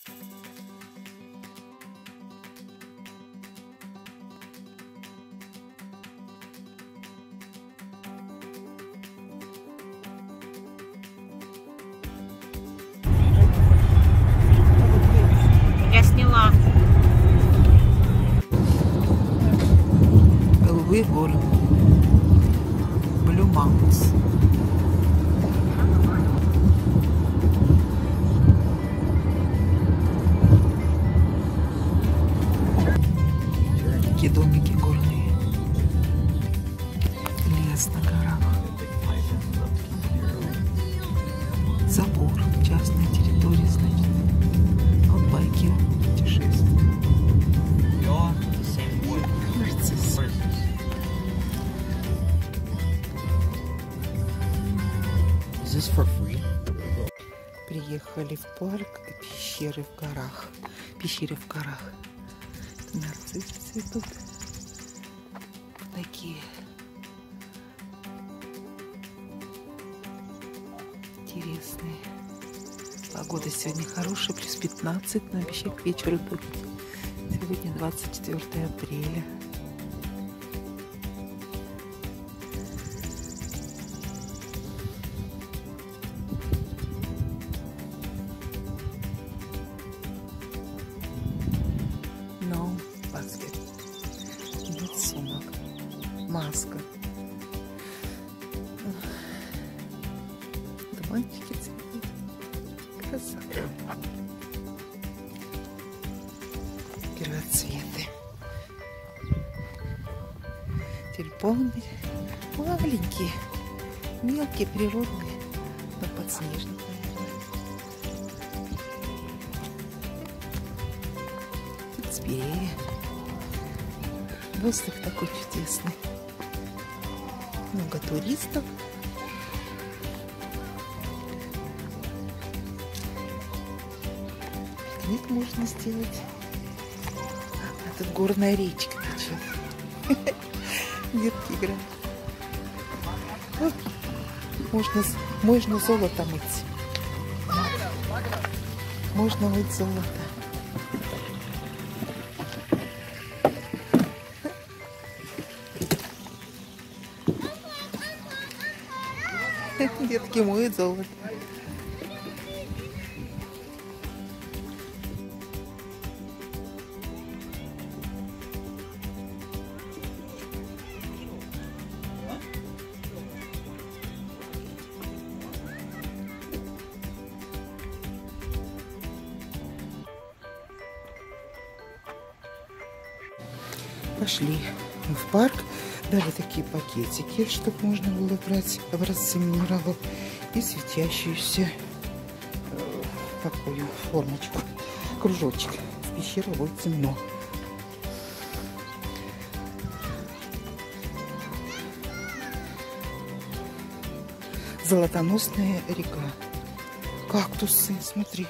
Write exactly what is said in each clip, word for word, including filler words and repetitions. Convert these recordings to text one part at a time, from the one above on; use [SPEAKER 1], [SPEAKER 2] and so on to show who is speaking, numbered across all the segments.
[SPEAKER 1] Я сняла.
[SPEAKER 2] Голубые горы. Blue Mountains. Такие домики горные. Лес на горах. Забор. Частная территория, значит. Вот байки путешествия. Нарцисс.
[SPEAKER 3] This for free?
[SPEAKER 2] Приехали в парк пещеры в горах. Пещеры в горах. Нарциссы цветут. Такие. Интересные. Погода сегодня хорошая, плюс пятнадцать, но обещает к вечеру дуть. Сегодня двадцать четвёртое апреля. No basket. Нет сумок. Маска. Дуванчики цветут. Красота. Первоцветы. Тюльпаны маленькие, мелкие, природные, но подснежник, наверное. Цветы. Воздух такой чудесный. Много туристов. Пикник можно сделать. А тут горная речка течет. Детки играют. Вот. Можно, можно золото мыть. Можно мыть золото. Детки моют золото. Пошли в парк, дали такие пакетики, чтобы можно было брать образцы минералов и светящуюся э, такую формочку, кружочек. В пещере будет темно. Золотоносная река. Кактусы, смотри.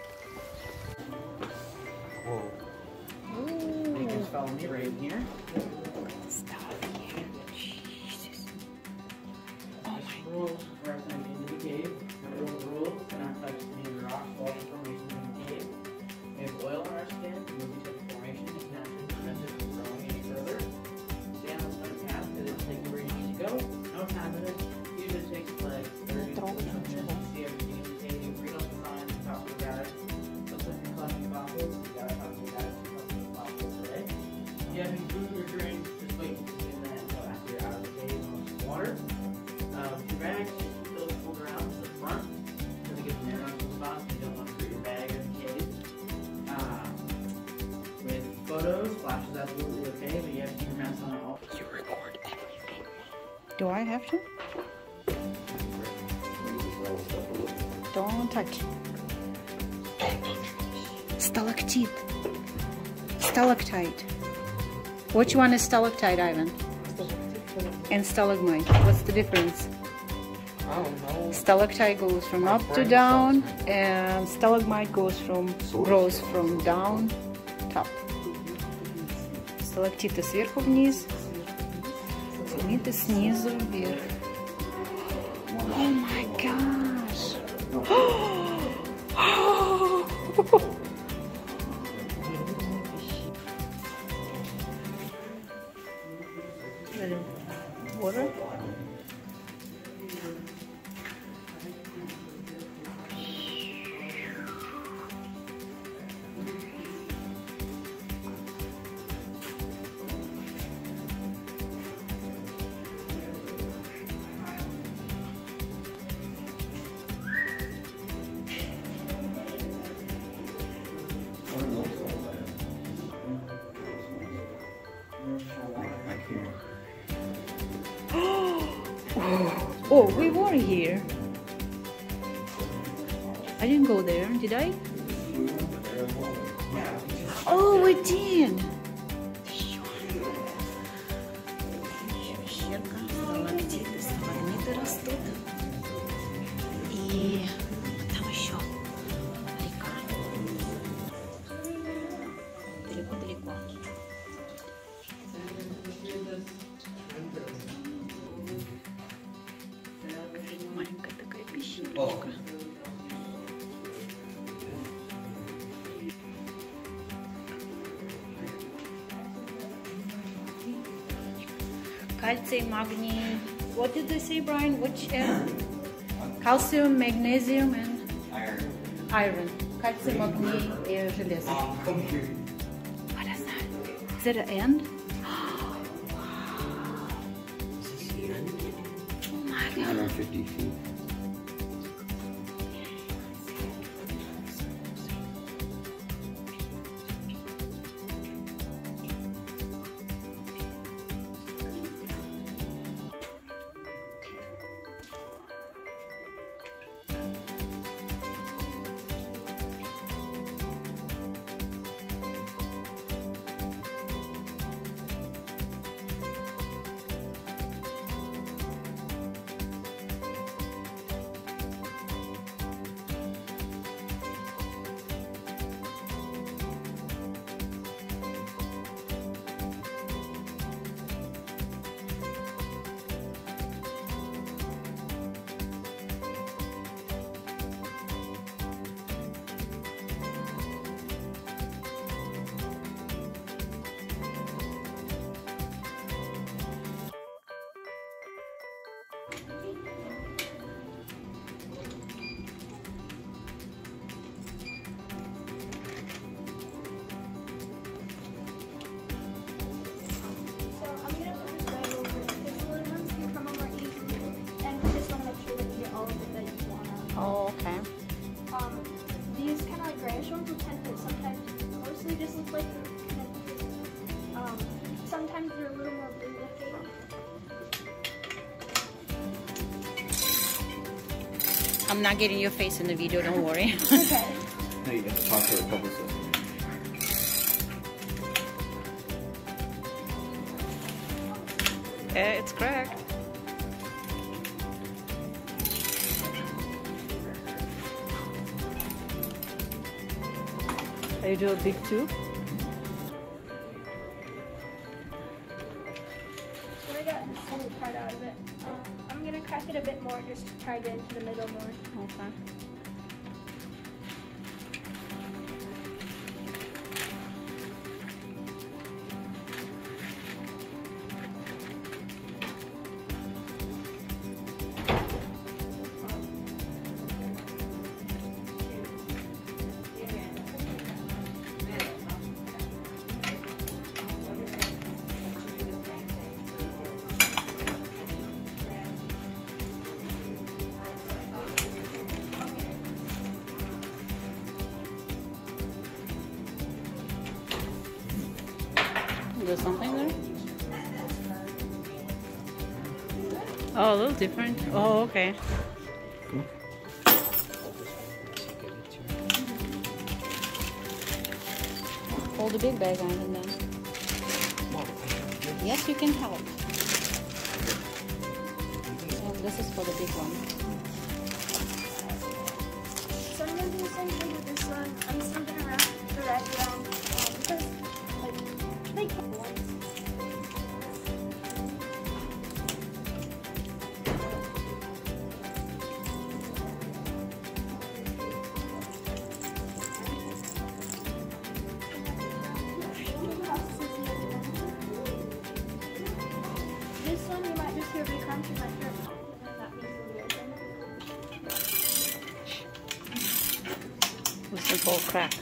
[SPEAKER 3] Follow me right here.
[SPEAKER 2] Stop here. Jesus.
[SPEAKER 3] Oh my rules before I send you into the cave. The rules, rules, do not touch any of the rocks, walls, or formations in the cave. We have oil on our skin, remove each of the formation and naturally prevent it from growing any further. Stay on the stone path, because it will take you where you need to go. No time limit. Usually takes like thirty to forty minutes to see everything in the cave. Read all the signs, talk to the guys. Looks like you're collecting fossils. You gotta talk to the guys who collect the fossils today. If you have any food or drink, just wait to do that until after you're out of the cave and some water. Uh, with your bags, just keep those pulled around to the front because it gets narrow in some spots and you don't want to put your bag in the cave. Uh, with photos, flash is absolutely okay, but you have to keep your mask on at all.
[SPEAKER 2] You record everything.
[SPEAKER 1] Do I have to? Don't touch. Stalactite. Stalactite. Which one is stalactite, Ivan? And stalagmite. What's the difference?
[SPEAKER 3] I don't know.
[SPEAKER 1] Stalactite goes from up to down, and stalagmite goes from grows from down top. Сталактиты сверху вниз, сталактиты снизу вверх. Oh my gosh! Oh, we were here. I didn't go there, did I? Oh, we did. Сталактиты, сталагмиты растут. И там еще река. Далеко-далеко. Маленькая такая пещерочка. Calcium, magni. What did they say, Brian? Which uh, calcium, magnesium, and
[SPEAKER 4] Iron.
[SPEAKER 1] iron. Calcium, magni, и железо.
[SPEAKER 4] Um, come here.
[SPEAKER 1] What is that? Is it an end? Oh my
[SPEAKER 4] one
[SPEAKER 1] god.
[SPEAKER 4] hundred fifty feet.
[SPEAKER 1] Oh, okay.
[SPEAKER 5] Um, these kind of like grayish ones will tend to sometimes mostly just look like, um, sometimes they're a little more blue looking.
[SPEAKER 1] I'm not getting your face in the video, don't worry.
[SPEAKER 5] Okay.
[SPEAKER 4] Now you have to talk to the publicist.
[SPEAKER 1] Yeah, it's cracked. Are you doing a big tube?
[SPEAKER 5] So I got this whole part out of it. Um, I'm gonna crack it a bit more just to try to get into the middle more.
[SPEAKER 1] Okay. There's something there? Oh, a little different. Oh, okay. Hold the big bag on and then. Yes, you can help. So this is for the big one.
[SPEAKER 5] So I'm gonna do the same thing with this one. I'm still gonna wrap the red around um, because like they can't ones. This one you might just hear me crunch, you might hear it pop, and that means it'll be open.
[SPEAKER 1] This is all crack.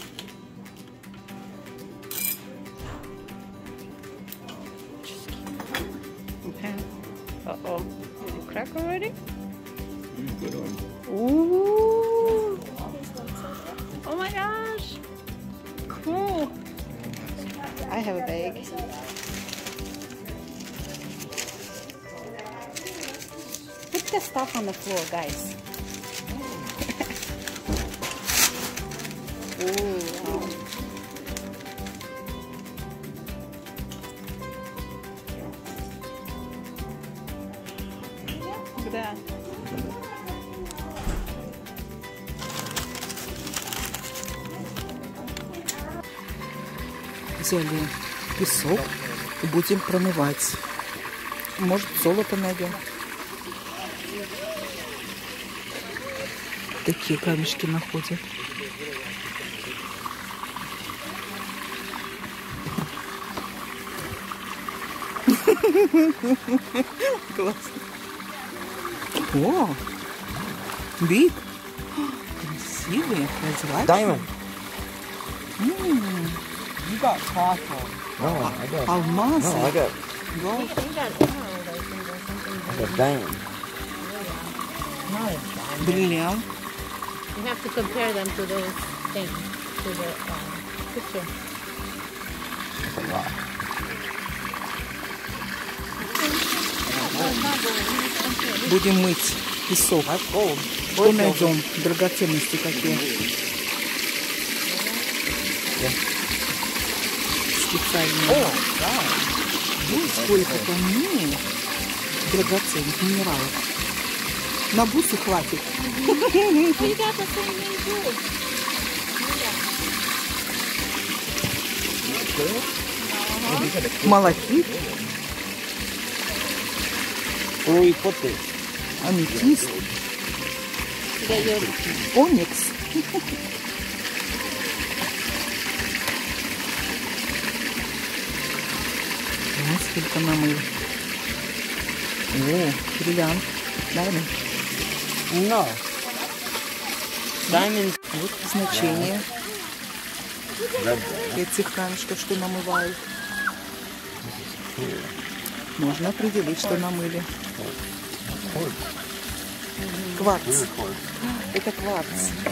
[SPEAKER 1] Okay. Uh oh. Did you crack already?
[SPEAKER 4] Good one.
[SPEAKER 1] Ooh. Oh my gosh. Cool. I have a bag. the stuff on the floor, guys. Oh, wow. Look at that.
[SPEAKER 2] Взяли песок и будем промывать. Может, золото найдем. Такие камешки находят. Классно. О, биг. Красивые.
[SPEAKER 4] Diamond.
[SPEAKER 2] М,
[SPEAKER 3] You got copper.
[SPEAKER 4] No, I got.
[SPEAKER 2] Алмазы.
[SPEAKER 4] No, I got.
[SPEAKER 2] Вау.
[SPEAKER 5] You got emerald, I think, or something.
[SPEAKER 4] I got diamond.
[SPEAKER 3] Not a diamond.
[SPEAKER 2] Бриллиант.
[SPEAKER 6] You have to compare them to those things, to the um, picture.
[SPEAKER 4] That's a lot.
[SPEAKER 2] Будем мыть песок. Что найдем? Драгоценности какие? Специальные. Ну, сколько камней драгоценных минералов. На бусы хватит.
[SPEAKER 6] You got the same name too.
[SPEAKER 2] Малахит,
[SPEAKER 4] Where do we put this?
[SPEAKER 2] аметист,
[SPEAKER 6] You got your
[SPEAKER 2] оникс. Вот сколько намыл. О, бриллиант. Diamond.
[SPEAKER 3] No. Diamond.
[SPEAKER 2] Вот значение этих камешков, что намывают. Можно определить, что намыли. Кварц. Это кварц.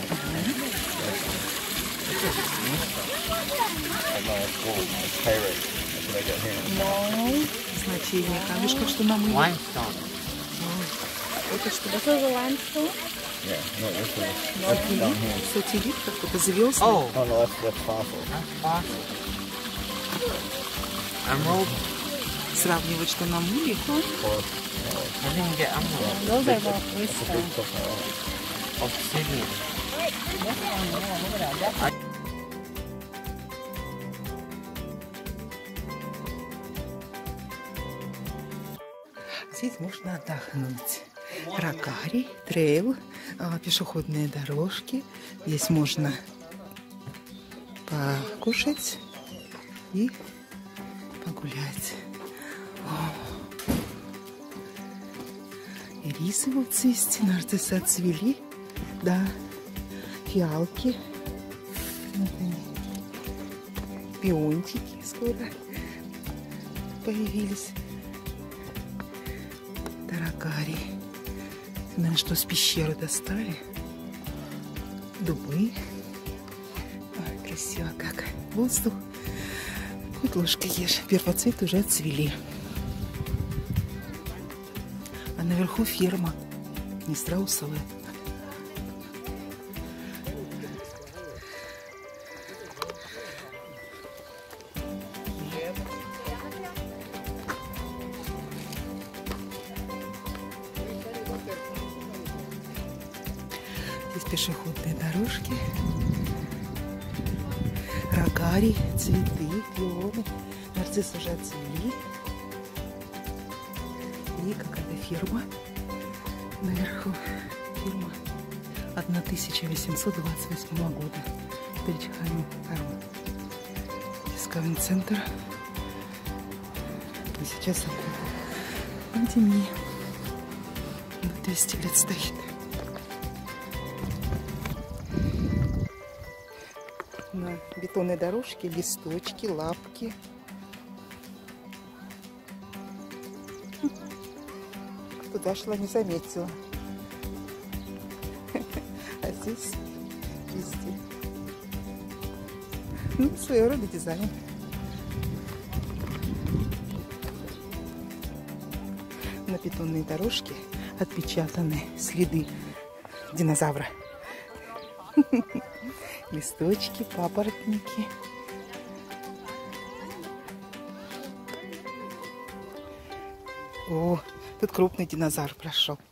[SPEAKER 2] Ну, значение камешков, что намыли.
[SPEAKER 3] Limestone.
[SPEAKER 2] Это что?
[SPEAKER 6] This is a limestone.
[SPEAKER 4] Yeah, no, this is. That's down here.
[SPEAKER 2] Сателлит какой-то, звездный.
[SPEAKER 3] Oh,
[SPEAKER 4] Oh no, that's that's fossil.
[SPEAKER 3] that's fossil. Emerald?
[SPEAKER 2] Сравнивать, что намыли.
[SPEAKER 3] I didn't get emerald.
[SPEAKER 6] Those are about crystal.
[SPEAKER 3] Obsidian.
[SPEAKER 2] Здесь можно отдохнуть. Ракари, трейл, а, пешеходные дорожки. Здесь можно покушать и погулять. О. Ирисы вот цвести, нарциссы отцвели. Да, фиалки. Вот они. Пиончики скоро появились. Таракари. Наверное, что с пещеры достали. Дубы. Ой, красиво как. Воздух. Хоть ложкой ешь. Первоцветы уже отцвели. А наверху ферма. Не страусовая. Здесь пешеходные дорожки, ракари, цветы, пионы, нарциссы уже отцвели. И какая-то фирма наверху. Фирма тысяча восемьсот двадцать восьмого года. Перечхайм Карма. Дисковый центр. И сейчас пандемия. двести лет стоит. На бетонной дорожке листочки, лапки. Туда шла, не заметила. А здесь везде. Ну, своего рода дизайн. На бетонной дорожке отпечатаны следы динозавра. Листочки, папоротники. О, тут крупный динозавр прошел.